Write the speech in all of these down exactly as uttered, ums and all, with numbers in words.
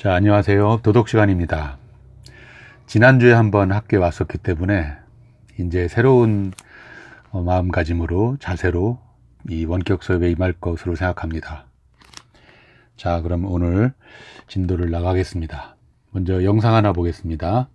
자, 안녕하세요. 도덕 시간입니다. 지난주에 한번 학교에 왔었기 때문에 이제 새로운 어, 마음가짐으로 자세로 이 원격 수업에 임할 것으로 생각합니다. 자, 그럼 오늘 진도를 나가겠습니다. 먼저 영상 하나 보겠습니다.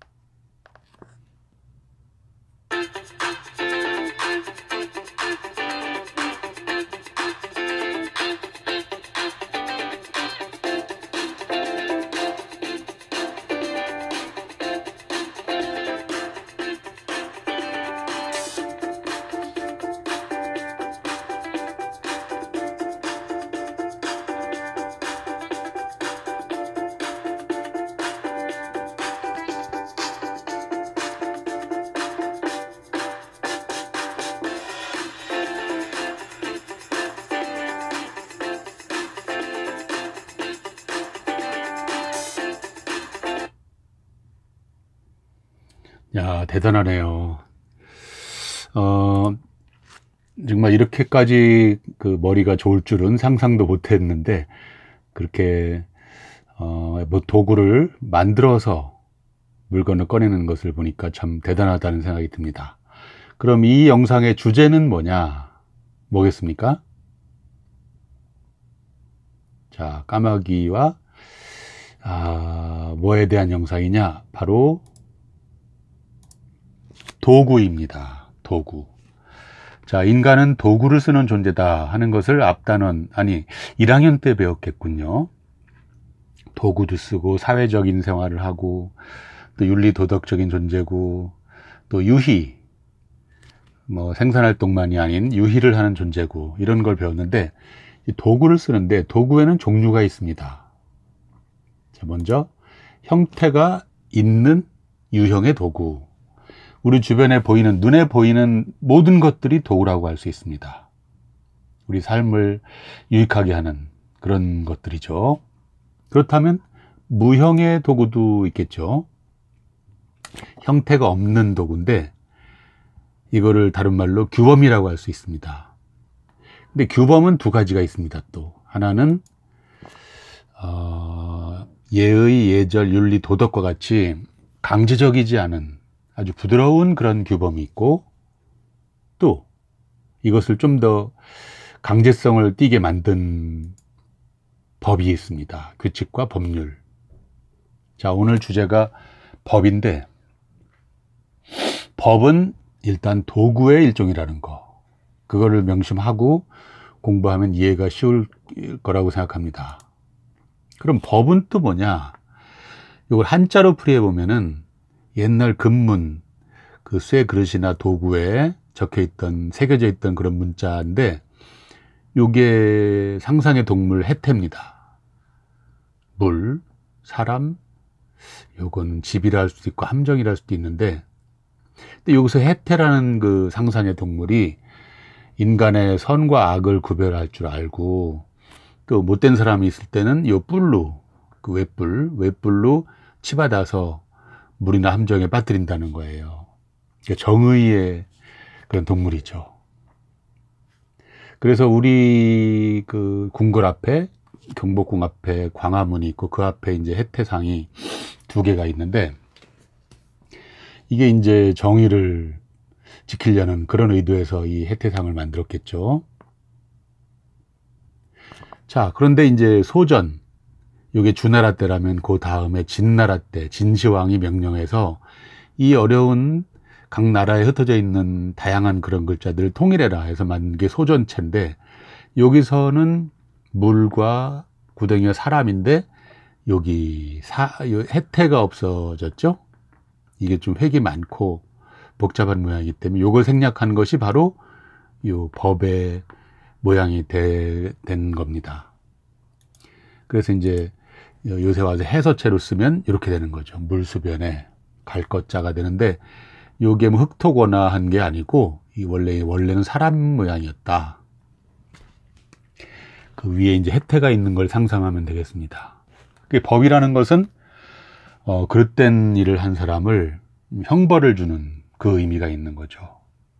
야, 대단하네요. 어, 정말 이렇게까지 그 머리가 좋을 줄은 상상도 못 했는데, 그렇게, 어, 뭐 도구를 만들어서 물건을 꺼내는 것을 보니까 참 대단하다는 생각이 듭니다. 그럼 이 영상의 주제는 뭐냐? 뭐겠습니까? 자, 까마귀와, 아, 뭐에 대한 영상이냐? 바로, 도구입니다. 도구. 자, 인간은 도구를 쓰는 존재다 하는 것을 앞단원, 아니, 일 학년 때 배웠겠군요. 도구도 쓰고 사회적인 생활을 하고 또 윤리 도덕적인 존재고 또 유희, 뭐 생산활동만이 아닌 유희를 하는 존재고 이런 걸 배웠는데, 이 도구를 쓰는데 도구에는 종류가 있습니다. 자, 먼저 형태가 있는 유형의 도구. 우리 주변에 보이는, 눈에 보이는 모든 것들이 도구라고 할 수 있습니다. 우리 삶을 유익하게 하는 그런 것들이죠. 그렇다면 무형의 도구도 있겠죠. 형태가 없는 도구인데 이거를 다른 말로 규범이라고 할 수 있습니다. 근데 규범은 두 가지가 있습니다. 또 하나는 어, 예의, 예절, 윤리, 도덕과 같이 강제적이지 않은 아주 부드러운 그런 규범이 있고, 또 이것을 좀 더 강제성을 띠게 만든 법이 있습니다. 규칙과 법률. 자, 오늘 주제가 법인데, 법은 일단 도구의 일종이라는 거, 그거를 명심하고 공부하면 이해가 쉬울 거라고 생각합니다. 그럼 법은 또 뭐냐? 이걸 한자로 풀이해 보면은 옛날 금문, 그 쇠 그릇이나 도구에 적혀 있던, 새겨져 있던 그런 문자인데, 요게 상상의 동물 해태입니다. 물, 사람, 요건 집이라 할 수도 있고 함정이라 할 수도 있는데, 근데 여기서 해태라는 그 상상의 동물이 인간의 선과 악을 구별할 줄 알고, 또 못된 사람이 있을 때는 요 뿔로, 그 웹뿔, 웹뿔로 치받아서 물이나 함정에 빠뜨린다는 거예요. 정의의 그런 동물이죠. 그래서 우리 그 궁궐 앞에, 경복궁 앞에 광화문이 있고 그 앞에 이제 해태상이 두 개가 있는데, 이게 이제 정의를 지키려는 그런 의도에서 이 해태상을 만들었겠죠. 자, 그런데 이제 소전, 요게 주나라 때라면 그 다음에 진나라 때 진시황이 명령해서 이 어려운 각 나라에 흩어져 있는 다양한 그런 글자들을 통일해라 해서 만든 게 소전체인데, 여기서는 물과 구덩이와 사람인데 여기 사, 해태가 없어졌죠. 이게 좀 획이 많고 복잡한 모양이기 때문에 이걸 생략한 것이 바로 이 법의 모양이 되, 된 겁니다. 그래서 이제 요새 와서 해서체로 쓰면 이렇게 되는 거죠. 물수변에 갈 것자가 되는데, 요게 뭐 흑토거나 한 게 아니고 이 원래 원래는 사람 모양이었다. 그 위에 이제 해태가 있는 걸 상상하면 되겠습니다. 그 법이라는 것은 어, 그릇된 일을 한 사람을 형벌을 주는 그 의미가 있는 거죠.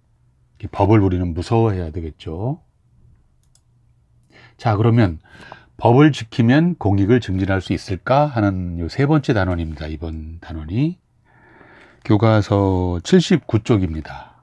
법을 우리는 무서워해야 되겠죠. 자, 그러면 법을 지키면 공익을 증진할 수 있을까 하는 요 세 번째 단원입니다. 이번 단원이 교과서 칠십구 쪽입니다.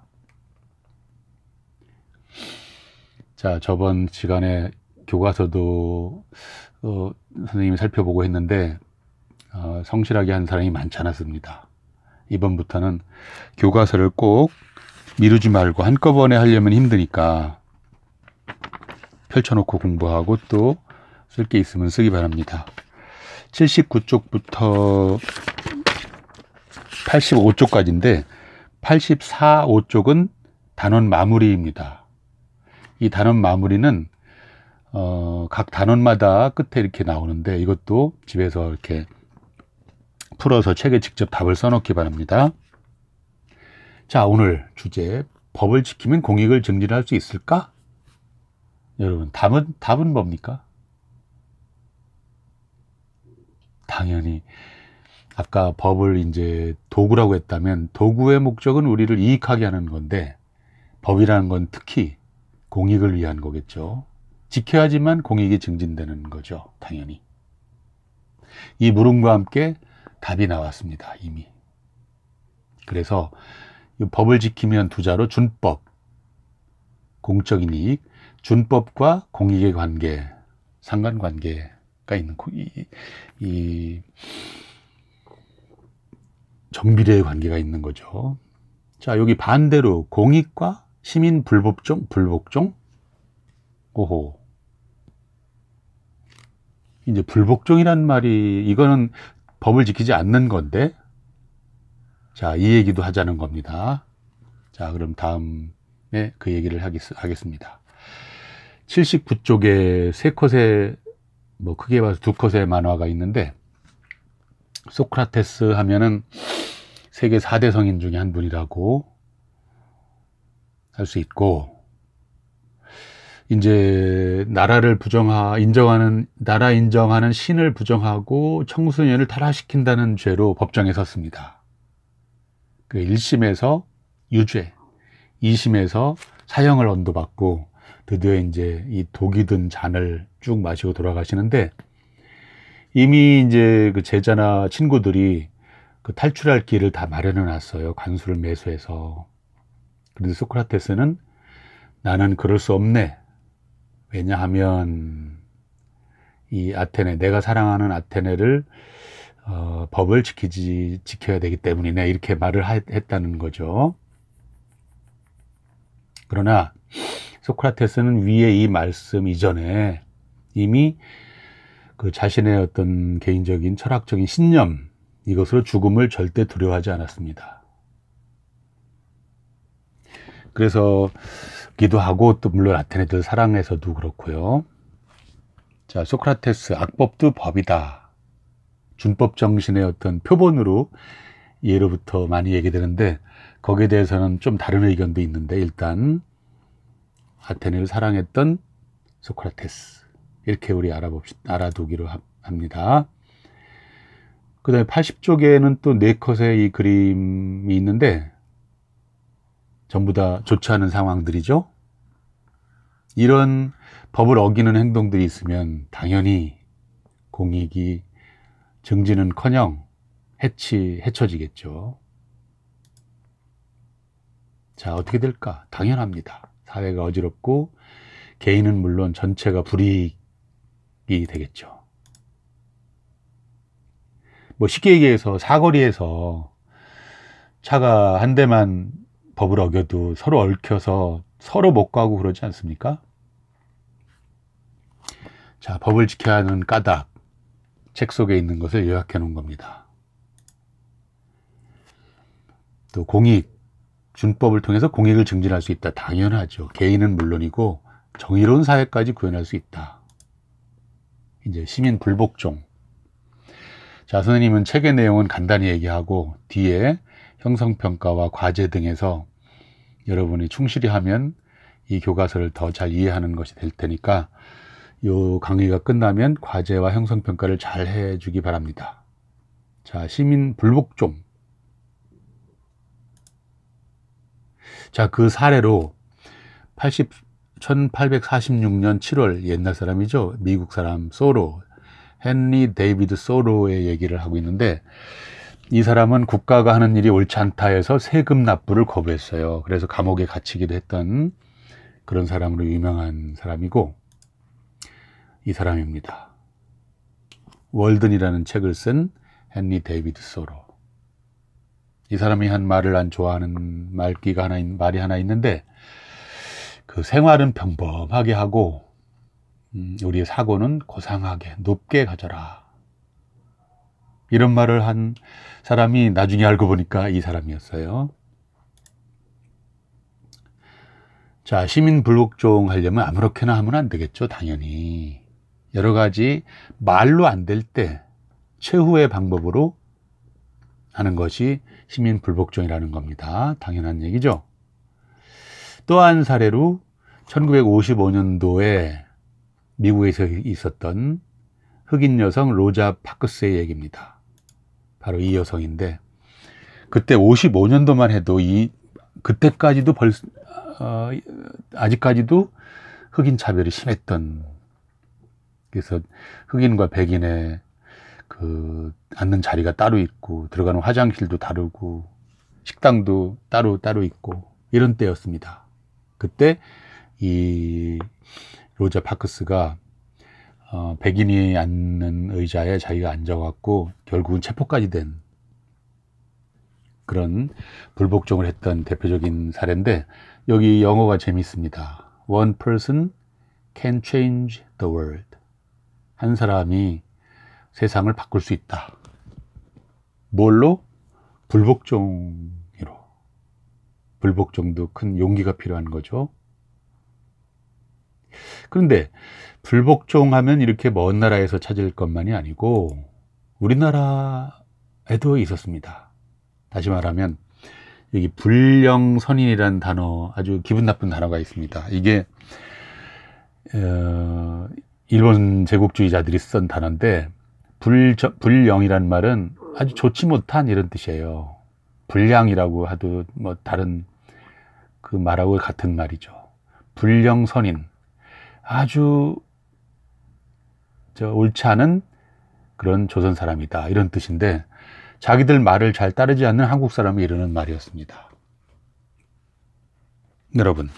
자, 저번 시간에 교과서도 어, 선생님이 살펴보고 했는데 어, 성실하게 한 사람이 많지 않았습니다. 이번부터는 교과서를 꼭 미루지 말고 한꺼번에 하려면 힘드니까 펼쳐놓고 공부하고 또 쓸 게 있으면 쓰기 바랍니다. 칠십구 쪽부터 팔십오 쪽까지인데 팔십사, 오 쪽은 단원 마무리입니다. 이 단원 마무리는 어, 각 단원마다 끝에 이렇게 나오는데 이것도 집에서 이렇게 풀어서 책에 직접 답을 써놓기 바랍니다. 자, 오늘 주제 법을 지키면 공익을 증진할 수 있을까? 여러분 답은 답은 뭡니까? 당연히 아까 법을 이제 도구라고 했다면 도구의 목적은 우리를 이익하게 하는 건데 법이라는 건 특히 공익을 위한 거겠죠. 지켜야지만 공익이 증진되는 거죠. 당연히. 이 물음과 함께 답이 나왔습니다. 이미. 그래서 이 법을 지키면 두 자로 준법, 공적인 이익, 준법과 공익의 관계, 상관관계가 있는 이, 이 정비례의 관계가 있는 거죠. 자, 여기 반대로 공익과 시민 불복종, 불복종, 오호. 이제 불복종이란 말이 이거는 법을 지키지 않는 건데, 자, 이 얘기도 하자는 겁니다. 자, 그럼 다음에 그 얘기를 하겠습니다. 칠십구 쪽에 세 컷의, 뭐 크게 봐서 두 컷의 만화가 있는데, 소크라테스 하면은 세계 사 대 성인 중에 한 분이라고 할 수 있고, 이제 나라를 부정하 인정하는 나라 인정하는 신을 부정하고 청소년을 타락시킨다는 죄로 법정에 섰습니다. 그 일 심에서 유죄, 이 심에서 사형을 언도받고 드디어 이제 이 독이 든 잔을 쭉 마시고 돌아가시는데, 이미 이제 그 제자나 친구들이 그 탈출할 길을 다 마련해 놨어요. 관수를 매수해서. 그런데 소크라테스는 나는 그럴 수 없네. 왜냐하면 이 아테네, 내가 사랑하는 아테네를 어, 법을 지키지 지켜야 되기 때문이네, 이렇게 말을 하, 했다는 거죠. 그러나 소크라테스는 위에 이 말씀 이전에 이미 그 자신의 어떤 개인적인 철학적인 신념, 이것으로 죽음을 절대 두려워하지 않았습니다. 그래서 기도하고 또 물론 아테네들 사랑해서도 그렇고요. 자, 소크라테스 악법도 법이다. 준법 정신의 어떤 표본으로 예로부터 많이 얘기되는데, 거기에 대해서는 좀 다른 의견도 있는데, 일단 아테네를 사랑했던 소크라테스, 이렇게 우리 알아봅시다. 알아두기로 합니다. 그 다음에 팔십 쪽에는 또 네 컷의 이 그림이 있는데 전부 다 좋지 않은 상황들이죠. 이런 법을 어기는 행동들이 있으면 당연히 공익이 증진은커녕 해치, 해쳐지겠죠. 자, 어떻게 될까? 당연합니다. 사회가 어지럽고 개인은 물론 전체가 불이익이 되겠죠. 뭐 쉽게 얘기해서 사거리에서 차가 한 대만 법을 어겨도 서로 얽혀서 서로 못 가고 그러지 않습니까? 자, 법을 지켜야 하는 까닭, 책 속에 있는 것을 요약해 놓은 겁니다. 또 공익, 준법을 통해서 공익을 증진할 수 있다. 당연하죠. 개인은 물론이고 정의로운 사회까지 구현할 수 있다. 이제 시민 불복종. 자, 선생님은 책의 내용은 간단히 얘기하고 뒤에 형성평가와 과제 등에서 여러분이 충실히 하면 이 교과서를 더 잘 이해하는 것이 될 테니까 이 강의가 끝나면 과제와 형성평가를 잘 해주기 바랍니다. 자, 시민 불복종. 자, 그 사례로 팔십, 천팔백사십육 년 칠월, 옛날 사람이죠. 미국 사람 소로, 헨리 데이비드 소로의 얘기를 하고 있는데, 이 사람은 국가가 하는 일이 옳지 않다 해서 세금 납부를 거부했어요. 그래서 감옥에 갇히기도 했던 그런 사람으로 유명한 사람이고, 이 사람입니다. 월든이라는 책을 쓴 헨리 데이비드 소로. 이 사람이 한 말을 난 좋아하는 말귀가 하나, 말이 하나 있는데, 그 생활은 평범하게 하고 음, 우리의 사고는 고상하게 높게 가져라. 이런 말을 한 사람이 나중에 알고 보니까 이 사람이었어요. 자, 시민 불복종 하려면 아무렇게나 하면 안 되겠죠. 당연히 여러 가지 말로 안 될 때 최후의 방법으로 하는 것이 시민 불복종이라는 겁니다. 당연한 얘기죠. 또 한 사례로 천구백오십오 년도에 미국에서 있었던 흑인 여성 로자 파크스의 얘기입니다. 바로 이 여성인데, 그때 오십오 년도만 해도 이 그때까지도 벌 어, 아직까지도 흑인 차별이 심했던, 그래서 흑인과 백인의 그 앉는 자리가 따로 있고 들어가는 화장실도 다르고 식당도 따로 따로 있고 이런 때였습니다. 그때 이 로자 파크스가 어, 백인이 앉는 의자에 자기가 앉아갖고 결국은 체포까지 된 그런 불복종을 했던 대표적인 사례인데, 여기 영어가 재밌습니다. One person can change the world. 한 사람이 세상을 바꿀 수 있다. 뭘로? 불복종으로. 불복종도 큰 용기가 필요한 거죠. 그런데 불복종하면 이렇게 먼 나라에서 찾을 것만이 아니고 우리나라에도 있었습니다. 다시 말하면 여기 불령선인이라는 단어, 아주 기분 나쁜 단어가 있습니다. 이게 어, 일본 제국주의자들이 쓴 단어인데, 불, 불령이란 말은 아주 좋지 못한 이런 뜻이에요. 불량이라고 하도 뭐 다른 그 말하고 같은 말이죠. 불령선인, 아주 저 옳지 않은 그런 조선 사람이다, 이런 뜻인데, 자기들 말을 잘 따르지 않는 한국 사람이 이러는 말이었습니다. 여러분,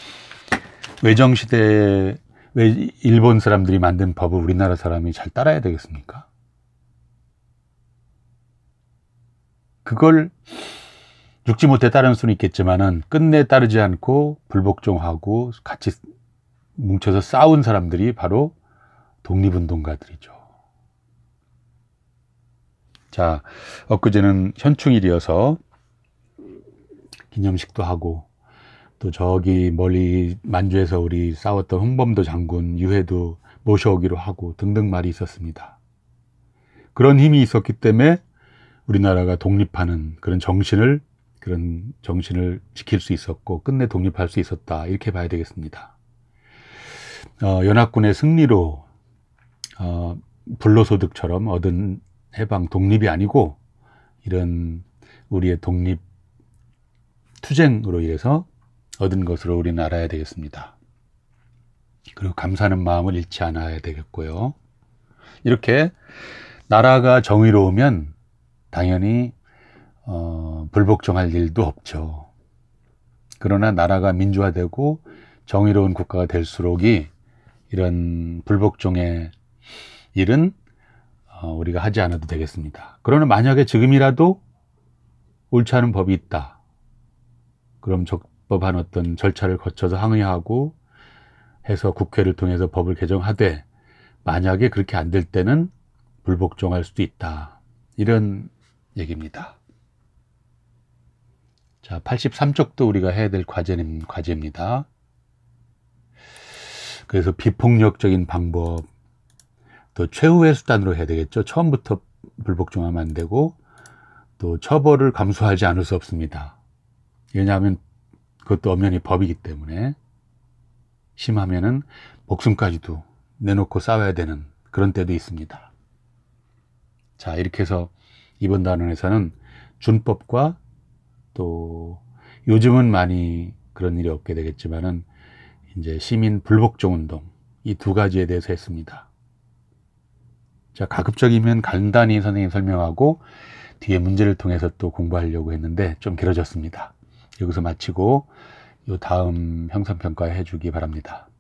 외정시대에 왜 일본 사람들이 만든 법을 우리나라 사람이 잘 따라야 되겠습니까? 그걸 죽지 못해 따르는 수는 있겠지만은 끝내 따르지 않고 불복종하고 같이 뭉쳐서 싸운 사람들이 바로 독립운동가들이죠. 자, 엊그제는 현충일이어서 기념식도 하고, 또 저기 멀리 만주에서 우리 싸웠던 홍범도 장군 유해도 모셔오기로 하고 등등 말이 있었습니다. 그런 힘이 있었기 때문에 우리나라가 독립하는 그런 정신을 그런 정신을 지킬 수 있었고 끝내 독립할 수 있었다, 이렇게 봐야 되겠습니다. 어, 연합군의 승리로 어, 불로소득처럼 얻은 해방 독립이 아니고 이런 우리의 독립 투쟁으로 인해서 얻은 것으로 우리는 알아야 되겠습니다. 그리고 감사하는 마음을 잃지 않아야 되겠고요. 이렇게 나라가 정의로우면 당연히 어, 불복종할 일도 없죠. 그러나 나라가 민주화되고 정의로운 국가가 될수록이 이런 불복종의 일은 어, 우리가 하지 않아도 되겠습니다. 그러나 만약에 지금이라도 옳지 않은 법이 있다, 그럼 적법한 어떤 절차를 거쳐서 항의하고 해서 국회를 통해서 법을 개정하되, 만약에 그렇게 안 될 때는 불복종할 수도 있다, 이런 얘기입니다. 자, 팔십삼 쪽도 우리가 해야 될 과제는, 과제입니다. 그래서 비폭력적인 방법, 또 최후의 수단으로 해야 되겠죠. 처음부터 불복종하면 안 되고, 또 처벌을 감수하지 않을 수 없습니다. 왜냐하면 그것도 엄연히 법이기 때문에 심하면은 목숨까지도 내놓고 싸워야 되는 그런 때도 있습니다. 자, 이렇게 해서 이번 단원에서는 준법과 또 요즘은 많이 그런 일이 없게 되겠지만은 이제 시민 불복종 운동, 이 두 가지에 대해서 했습니다. 자, 가급적이면 간단히 선생님 설명하고 뒤에 문제를 통해서 또 공부하려고 했는데 좀 길어졌습니다. 여기서 마치고 요 다음 형사평가 해주기 바랍니다.